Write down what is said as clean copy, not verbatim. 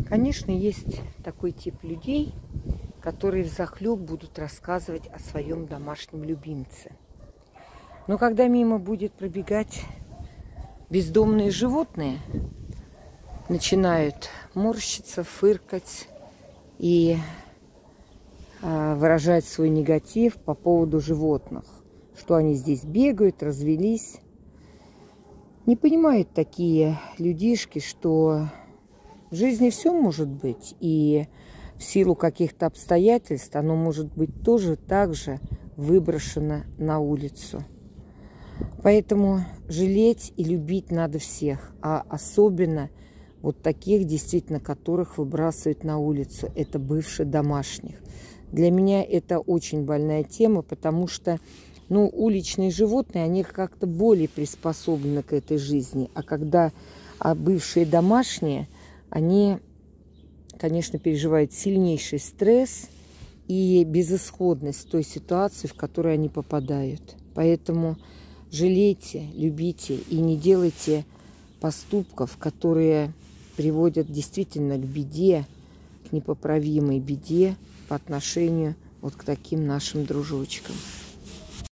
Конечно, есть такой тип людей, которые взахлеб будут рассказывать о своем домашнем любимце. Но когда мимо будет пробегать бездомные животные, начинают морщиться, фыркать и выражать свой негатив по поводу животных, что они здесь бегают, развелись. Не понимают такие людишки, что в жизни все может быть, и в силу каких-то обстоятельств оно может быть тоже так же выброшено на улицу. Поэтому жалеть и любить надо всех, а особенно вот таких, действительно, которых выбрасывают на улицу. Это бывших домашних. Для меня это очень больная тема, потому что уличные животные, они как-то более приспособлены к этой жизни. А когда бывшие домашние, они, конечно, переживают сильнейший стресс и безысходность той ситуации, в которую они попадают. Поэтому жалейте, любите и не делайте поступков, которые приводят действительно к беде, к непоправимой беде по отношению вот к таким нашим дружочкам.